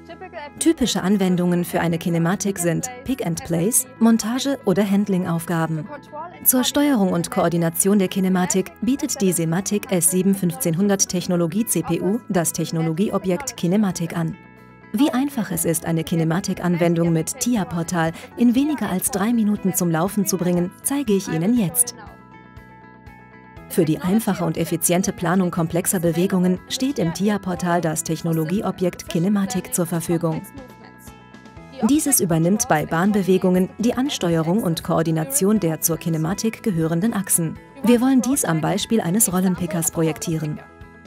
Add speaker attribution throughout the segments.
Speaker 1: Typische Anwendungen für eine Kinematik sind Pick-and-Place, Montage- oder Handling-Aufgaben. Zur Steuerung und Koordination der Kinematik bietet die Simatic S7-1500 Technologie-CPU das Technologieobjekt Kinematik an. Wie einfach es ist, eine Kinematik-Anwendung mit TIA-Portal in weniger als 3 Minuten zum Laufen zu bringen, zeige ich Ihnen jetzt. Für die einfache und effiziente Planung komplexer Bewegungen steht im TIA-Portal das Technologieobjekt Kinematik zur Verfügung. Dieses übernimmt bei Bahnbewegungen die Ansteuerung und Koordination der zur Kinematik gehörenden Achsen. Wir wollen dies am Beispiel eines Rollenpickers projektieren.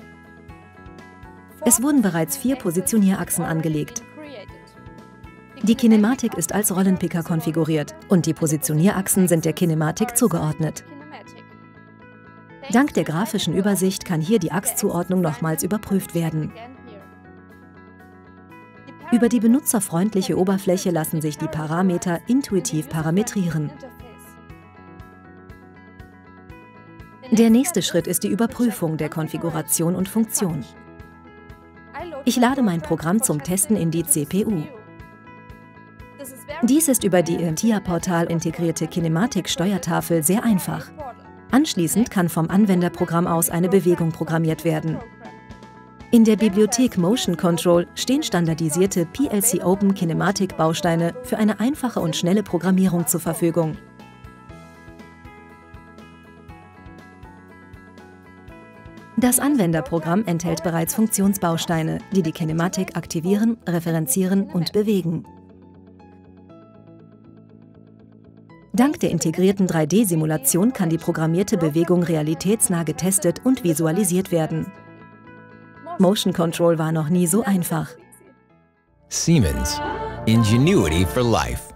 Speaker 1: Es wurden bereits 4 Positionierachsen angelegt. Die Kinematik ist als Rollenpicker konfiguriert und die Positionierachsen sind der Kinematik zugeordnet. Dank der grafischen Übersicht kann hier die Achszuordnung nochmals überprüft werden. Über die benutzerfreundliche Oberfläche lassen sich die Parameter intuitiv parametrieren. Der nächste Schritt ist die Überprüfung der Konfiguration und Funktion. Ich lade mein Programm zum Testen in die CPU. Dies ist über die im TIA-Portal integrierte Kinematik-Steuertafel sehr einfach. Anschließend kann vom Anwenderprogramm aus eine Bewegung programmiert werden. In der Bibliothek Motion Control stehen standardisierte PLC Open Kinematik-Bausteine für eine einfache und schnelle Programmierung zur Verfügung. Das Anwenderprogramm enthält bereits Funktionsbausteine, die die Kinematik aktivieren, referenzieren und bewegen. Dank der integrierten 3D-Simulation kann die programmierte Bewegung realitätsnah getestet und visualisiert werden. Motion Control war noch nie so einfach.
Speaker 2: Siemens. Ingenuity for life.